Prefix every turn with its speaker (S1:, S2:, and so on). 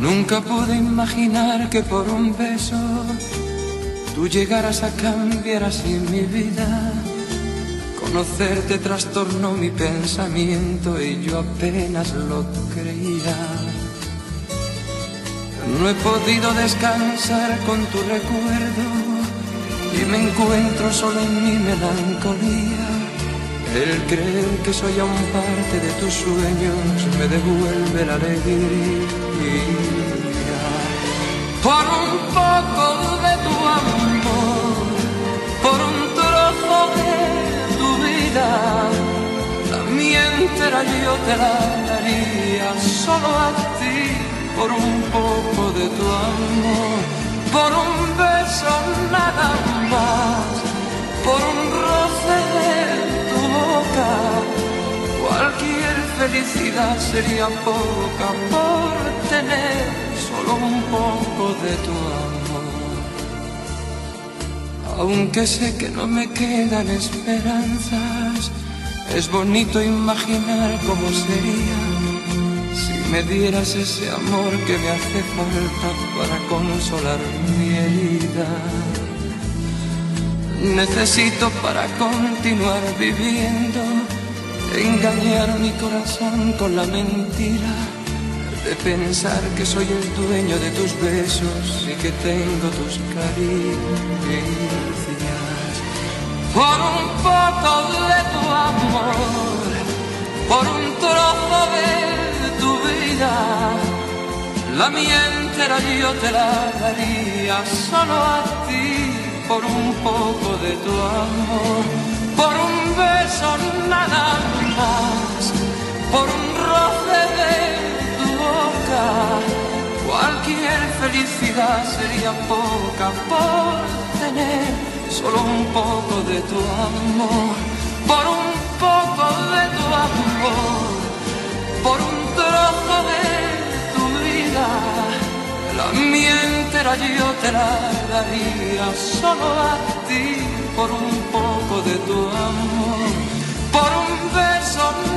S1: Nunca pude imaginar que por un beso tú llegaras a cambiar así mi vida. Conocerte trastornó mi pensamiento y yo apenas lo creía. No he podido descansar con tu recuerdo y me encuentro solo en mi melancolía. El creer que soy aún parte de tus sueños me devuelve la alegría. Por un poco de tu amor, por un trozo de tu vida, la mía entera yo te la daría solo a ti. Por un poco de tu amor, por un beso nada más, por un roce de tu boca, cualquier felicidad sería poca por tener solo un poco de tu amor. Aunque sé que no me quedan esperanzas, es bonito imaginar cómo sería si me dieras ese amor que me hace falta para consolar mi herida. Necesito para continuar viviendo engañar mi corazón con la mentira de pensar que soy el dueño de tus besos y que tengo tus caricias. Por un poco de tu amor, por un trozo de tu vida, la mía entera yo te la daría solo a ti. Por un poco de tu amor, por un beso nada más, por un roce de tu boca, cualquier felicidad sería poca por tener solo un poco de tu amor. Por un poco de tu amor, por un trozo de tu vida, la mía entera yo te la daría solo a ti. Por un poco de tu amor, por un beso